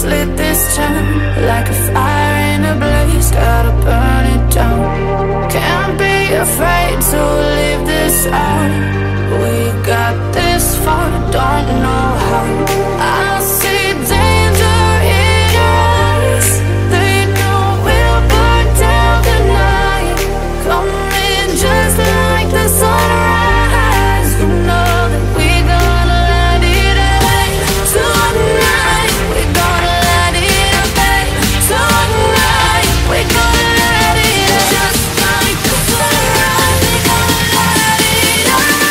let's lit this town like a fire in a blaze, gotta burn it down. Can't be afraid to leave this out. We got this far, don't know how. I see danger in your eyes. They know we'll burn down the night, coming just like the sunrise. You know that we're gonna light it up tonight. We're gonna light it up tonight. We're gonna light it up just like the sunrise. We're gonna light it up now.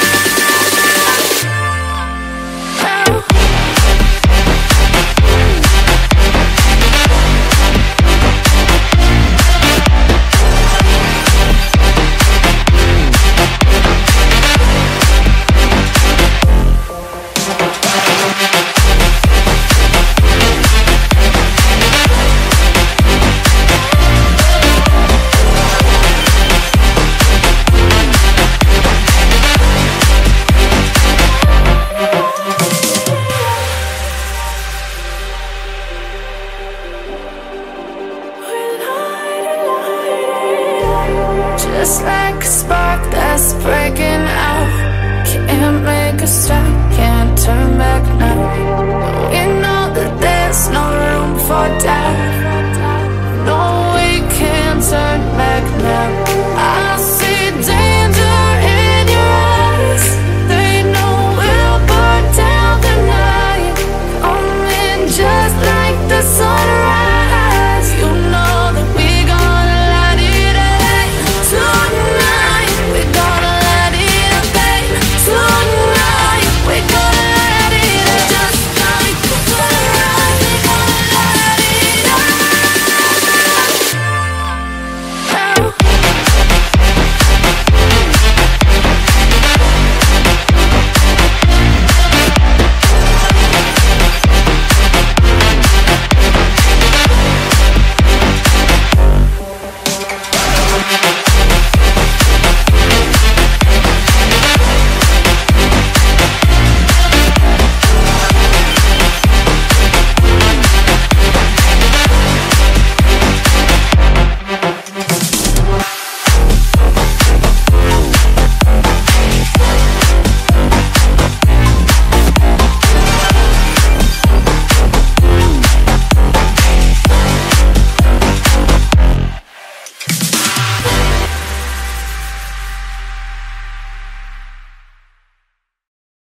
Just like a spark that's breaking out, can't make a stop, can't turn back now.